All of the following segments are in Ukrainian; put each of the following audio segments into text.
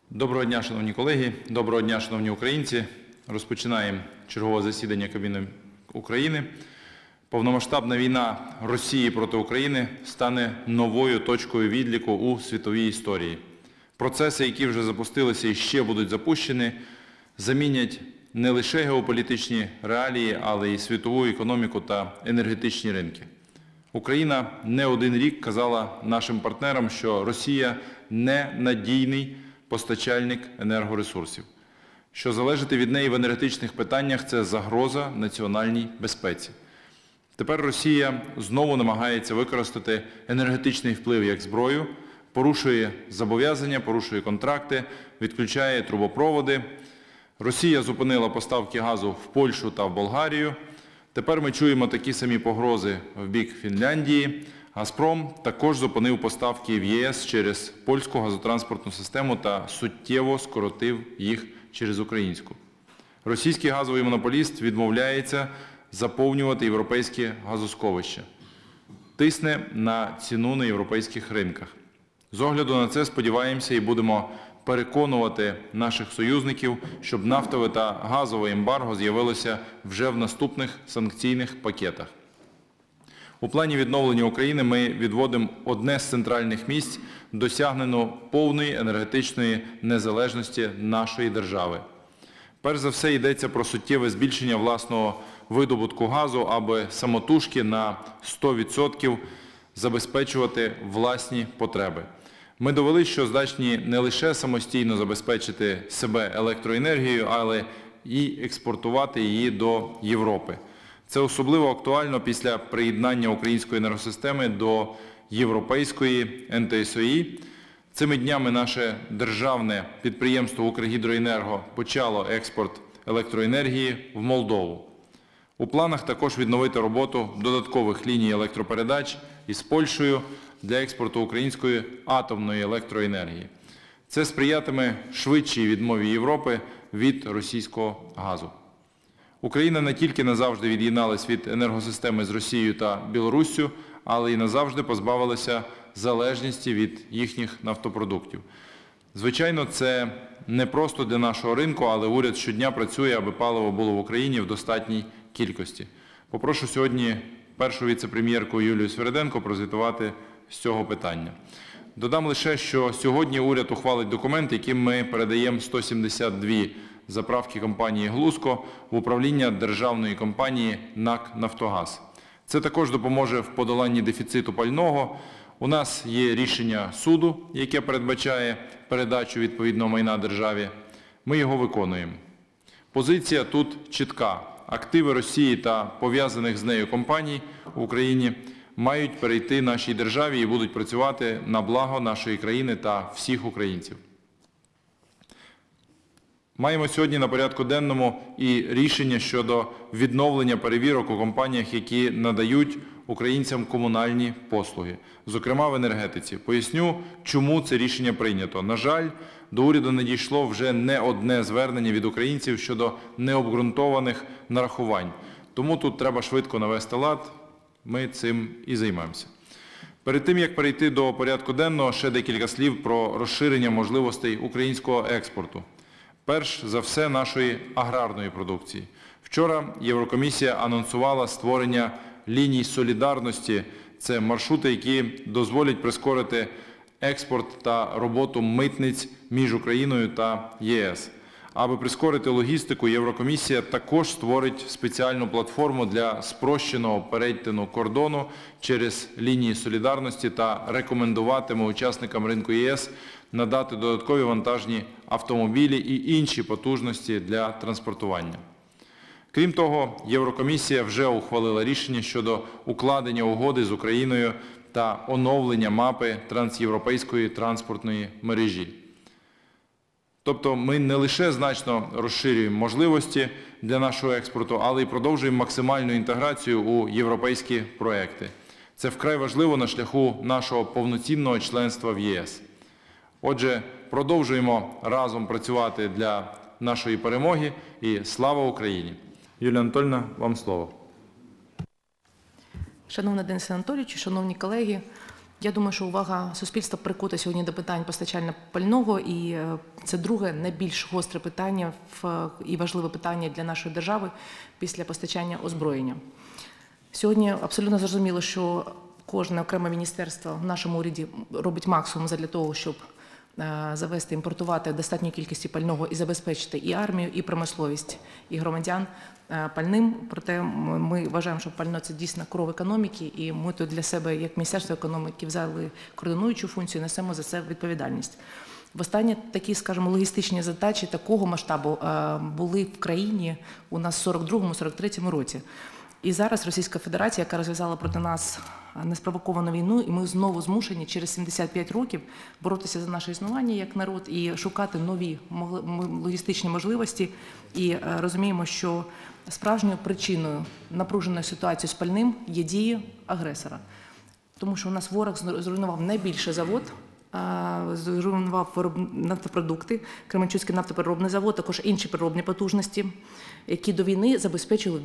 Доброго дня, шановні колеги, доброго дня, шановні українці. Розпочинаємо чергове засідання Кабміну України. Повномасштабна війна Росії проти України стане новою точкою відліку у світовій історії. Процеси, які вже запустилися і ще будуть запущені, замінять не лише геополітичні реалії, але й світову економіку та енергетичні ринки. Україна не один рік казала нашим партнерам, що Росія ненадійний постачальник енергоресурсів. Що залежати від неї в енергетичних питаннях – це загроза національній безпеці. Тепер Росія знову намагається використати енергетичний вплив як зброю, порушує зобов'язання, порушує контракти, відключає трубопроводи. Росія зупинила поставки газу в Польщу та в Болгарію. Тепер ми чуємо такі самі погрози в бік Фінляндії. «Газпром» також зупинив поставки в ЄС через польську газотранспортну систему та суттєво скоротив їх через українську. Російський газовий монополіст відмовляється заповнювати європейські газосховища. Тисне на ціну на європейських ринках. З огляду на це сподіваємося і будемо переконувати наших союзників, щоб нафтове та газове ембарго з'явилося вже в наступних санкційних пакетах. У плані відновлення України ми відводимо одне з центральних місць досягнення повної енергетичної незалежності нашої держави. Перш за все йдеться про суттєве збільшення власного видобутку газу, аби самотужки на 100% забезпечувати власні потреби. Ми довели, що здатні не лише самостійно забезпечити себе електроенергією, але і експортувати її до Європи. Це особливо актуально після приєднання української енергосистеми до європейської НТСОІ. Цими днями наше державне підприємство «Укргідроенерго» почало експорт електроенергії в Молдову. У планах також відновити роботу додаткових ліній електропередач із Польщею для експорту української атомної електроенергії. Це сприятиме швидшій відмові Європи від російського газу. Україна не тільки назавжди від'єдналась від енергосистеми з Росією та Білоруссю, але й назавжди позбавилася залежності від їхніх нафтопродуктів. Звичайно, це не просто для нашого ринку, але уряд щодня працює, аби паливо було в Україні в достатній кількості. Попрошу сьогодні першу віце-прем'єрку Юлію Свириденко прозвітувати з цього питання. Додам лише, що сьогодні уряд ухвалить документ, яким ми передаємо 172 заправки компанії «Глузко» в управління державної компанії НАК «Нафтогаз». Це також допоможе в подоланні дефіциту пального. У нас є рішення суду, яке передбачає передачу відповідного майна державі. Ми його виконуємо. Позиція тут чітка. Активи Росії та пов'язаних з нею компаній в Україні мають перейти нашій державі і будуть працювати на благо нашої країни та всіх українців. Маємо сьогодні на порядку денному і рішення щодо відновлення перевірок у компаніях, які надають українцям комунальні послуги, зокрема в енергетиці. Поясню, чому це рішення прийнято. На жаль, до уряду надійшло вже не одне звернення від українців щодо необґрунтованих нарахувань. Тому тут треба швидко навести лад, ми цим і займаємося. Перед тим, як перейти до порядку денного, ще декілька слів про розширення можливостей українського експорту. Перш за все, нашої аграрної продукції. Вчора Єврокомісія анонсувала створення ліній солідарності. Це маршрути, які дозволять прискорити експорт та роботу митниць між Україною та ЄС. Аби прискорити логістику, Єврокомісія також створить спеціальну платформу для спрощеного перетину кордону через лінії солідарності та рекомендуватиме учасникам ринку ЄС надати додаткові вантажні автомобілі і інші потужності для транспортування. Крім того, Єврокомісія вже ухвалила рішення щодо укладення угоди з Україною та оновлення мапи трансєвропейської транспортної мережі. Тобто ми не лише значно розширюємо можливості для нашого експорту, але й продовжуємо максимальну інтеграцію у європейські проекти. Це вкрай важливо на шляху нашого повноцінного членства в ЄС. Отже, продовжуємо разом працювати для нашої перемоги і слава Україні! Юлія Анатольовна, вам слово. Шановний Денис Анатолійович, шановні колеги, Я думаю, що увага суспільства прикута сьогодні до питань постачання пального, і це друге найбільш гостре питання і важливе питання для нашої держави після постачання озброєння. Сьогодні абсолютно зрозуміло, що кожне окреме міністерство в нашому уряді робить максимум для того, щоб завести, імпортувати достатню кількість пального і забезпечити і армію, і промисловість, і громадян пальним. Проте ми вважаємо, що пально – це дійсно кров економіки, і ми тут для себе, як Міністерство економіки, взяли координуючу функцію, несемо за це відповідальність. Востаннє такі, скажімо, логістичні задачі такого масштабу були в країні у нас в 42-43 році. І зараз Російська Федерація, яка розв'язала проти нас неспровоковану війну, і ми знову змушені через 75 років боротися за наше існування як народ і шукати нові логістичні можливості. І розуміємо, що справжньою причиною напруженої ситуації з пальним є дії агресора. Тому що у нас ворог зруйнував найбільший завод, зруйнував нафтопродукти, Кременчуцький нафтопереробний завод, також інші переробні потужності, які до війни забезпечили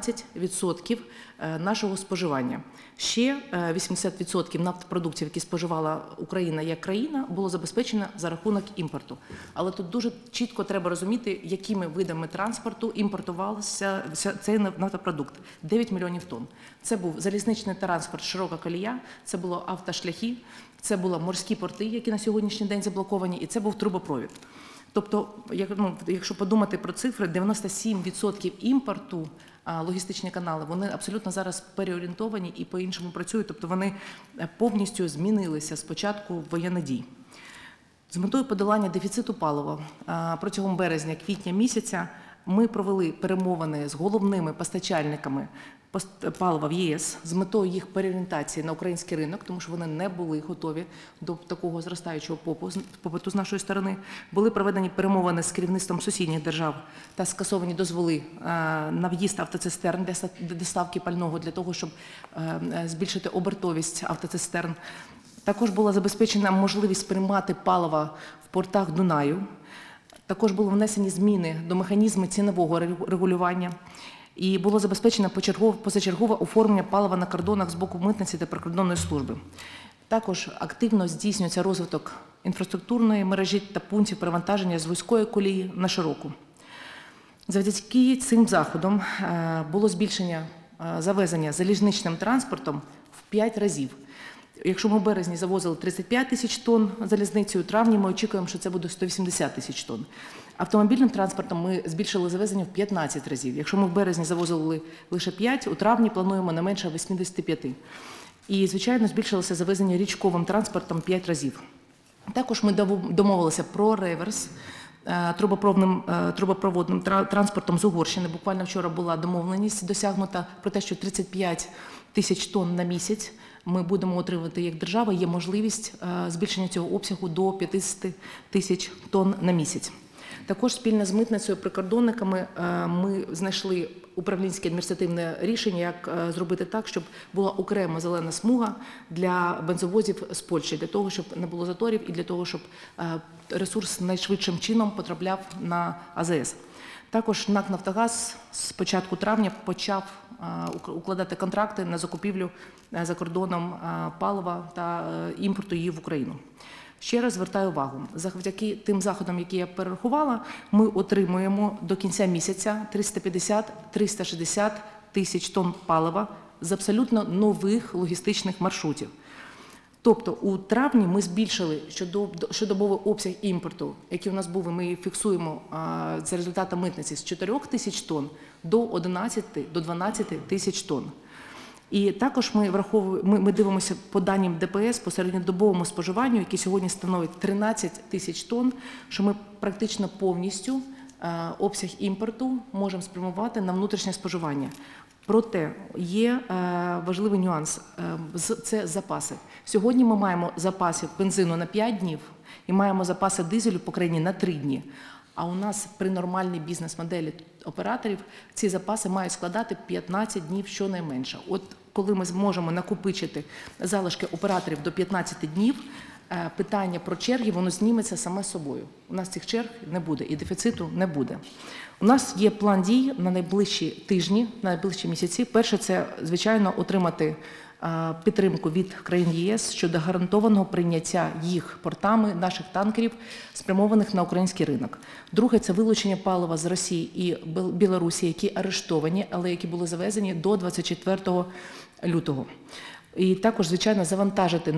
18% нашого споживання. Ще 80% нафтопродуктів, які споживала Україна як країна, було забезпечено за рахунок імпорту. Але тут дуже чітко треба розуміти, якими видами транспорту імпортувався цей нафтопродукт. 9 мільйонів тонн. Це був залізничний транспорт, широка колія, це було автошляхи, це були морські порти, які на сьогоднішній день заблоковані, і це був трубопровід. Тобто, якщо подумати про цифри, 97% імпорту логістичні канали, вони абсолютно зараз переорієнтовані і по-іншому працюють, тобто вони повністю змінилися з початку воєнних дій. З метою подолання дефіциту палива протягом березня-квітня місяця ми провели перемовини з головними постачальниками палива в ЄС з метою їх переорієнтації на український ринок, тому що вони не були готові до такого зростаючого попиту з нашої сторони. Були проведені перемовини з керівництвом сусідніх держав та скасовані дозволи на в'їзд автоцистерн для доставки пального, для того, щоб збільшити обертовість автоцистерн. Також була забезпечена можливість приймати паливо в портах Дунаю. Також були внесені зміни до механізму цінового регулювання. І було забезпечено позачергове оформлення палива на кордонах з боку митниці та прикордонної служби. Також активно здійснюється розвиток інфраструктурної мережі та пунктів перевантаження з вузької колії на широку. Завдяки цим заходам було збільшення завезення залізничним транспортом в 5 разів. Якщо ми в березні завозили 35 тисяч тонн залізницею, у травні ми очікуємо, що це буде 180 тисяч тонн. Автомобільним транспортом ми збільшили завезення в 15 разів. Якщо ми в березні завозили лише 5, у травні плануємо не менше 85. І, звичайно, збільшилося завезення річковим транспортом 5 разів. Також ми домовилися про реверс трубопроводним транспортом з Угорщини. Буквально вчора була домовленість досягнута про те, що 35 тисяч тонн на місяць ми будемо отримувати як держава. Є можливість збільшення цього обсягу до 50 тисяч тонн на місяць. Також спільно з митницею, прикордонниками ми знайшли управлінське адміністративне рішення, як зробити так, щоб була окрема зелена смуга для бензовозів з Польщі, для того, щоб не було заторів і для того, щоб ресурс найшвидшим чином потрапляв на АЗС. Також НАК «Нафтогаз» з початку травня почав укладати контракти на закупівлю за кордоном палива та імпорту її в Україну. Ще раз звертаю увагу, завдяки тим заходам, які я перерахувала, ми отримуємо до кінця місяця 350-360 тисяч тонн палива з абсолютно нових логістичних маршрутів. Тобто у травні ми збільшили щодобовий обсяг імпорту, який у нас був, і ми фіксуємо за результатом митниці, з 4 тисяч тонн до 11-12 тисяч тонн. І також ми дивимося по даним ДПС по середньодобовому споживанню, який сьогодні становить 13 тисяч тонн, що ми практично повністю обсяг імпорту можемо спрямувати на внутрішнє споживання. Проте є важливий нюанс – це запаси. Сьогодні ми маємо запаси бензину на 5 днів і маємо запаси дизелю по країні на 3 дні. А у нас при нормальній бізнес-моделі операторів ці запаси мають складати 15 днів щонайменше. От коли ми зможемо накопичити залишки операторів до 15 днів, питання про черги, воно зніметься саме собою. У нас цих черг не буде і дефіциту не буде. У нас є план дій на найближчі тижні, на найближчі місяці. Перше – це, звичайно, отримати підтримку від країн ЄС щодо гарантованого прийняття їх портами наших танкерів, спрямованих на український ринок. Друге – це вилучення палива з Росії і Білорусі, які арештовані, але які були завезені до 24 лютого. І також, звичайно, завантажити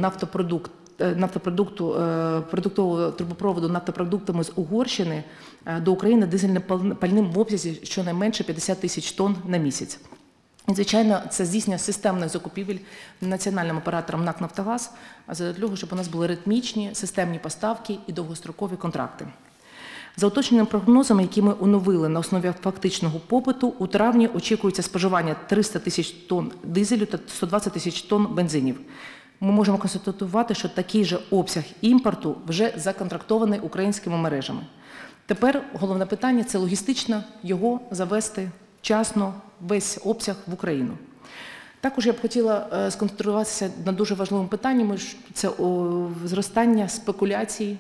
продуктового трубопроводу нафтопродуктами з Угорщини до України дизельним пальним в обсязі щонайменше 50 тисяч тонн на місяць. І, звичайно, це здійснення системних закупівель національним оператором НАК «Нафтогаз», для того, щоб у нас були ритмічні, системні поставки і довгострокові контракти. За уточненими прогнозами, які ми оновили на основі фактичного попиту, у травні очікується споживання 300 тисяч тонн дизелю та 120 тисяч тонн бензинів. Ми можемо констатувати, що такий же обсяг імпорту вже законтрактований українськими мережами. Тепер головне питання – це логістично його завести вчасно, весь обсяг в Україну. Також я б хотіла сконцентруватися на дуже важливому питанні – це зростання спекуляцій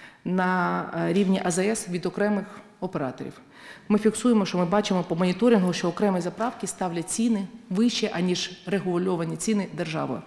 на рівні АЗС від окремих операторів. Ми фіксуємо, що ми бачимо по моніторингу, що окремі заправки ставлять ціни вище, аніж регульовані ціни державою.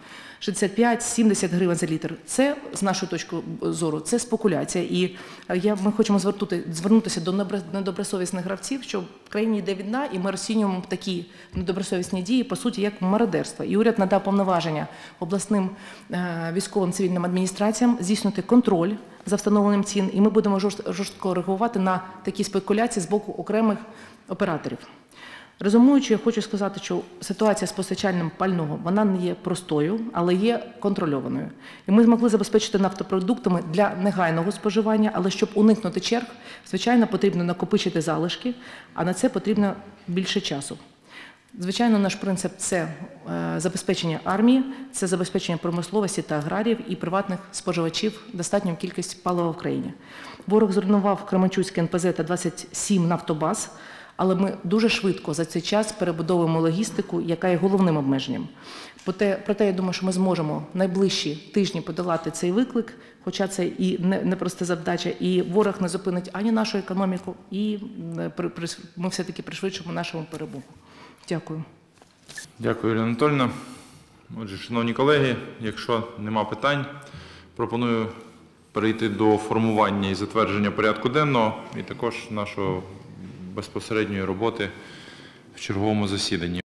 65-70 гривень за літр. Це, з нашої точки зору, це спекуляція. І ми хочемо звернутися до недобросовісних гравців, що в країні йде війна, і ми розцінюємо такі недобросовісні дії, по суті, як мародерство. І уряд надав повноваження обласним військовим цивільним адміністраціям здійснити контроль за встановленням цін, і ми будемо жорстко реагувати на такі спекуляції з боку окремих операторів. Резумуючи, я хочу сказати, що ситуація з постачанням пального, вона не є простою, але є контрольованою. І ми змогли забезпечити нафтопродуктами для негайного споживання, але щоб уникнути черг, звичайно, потрібно накопичити залишки, а на це потрібно більше часу. Звичайно, наш принцип – це забезпечення армії, це забезпечення промисловості та аграріїв і приватних споживачів достатньою кількістю палива в країні. Ворог зруйнував Кременчуцьке НПЗ та 27 нафтобаз, але ми дуже швидко за цей час перебудовуємо логістику, яка є головним обмеженням. Проте, я думаю, що ми зможемо в найближчі тижні подолати цей виклик, хоча це і непроста завдача, і ворог не зупинить ані нашу економіку, і ми все-таки пришвидшимо нашу перемогу. Дякую. Дякую, Ірина Анатольовна. Отже, шановні колеги, якщо нема питань, пропоную перейти до формування і затвердження порядку денного і також нашої безпосередньої роботи в черговому засіданні.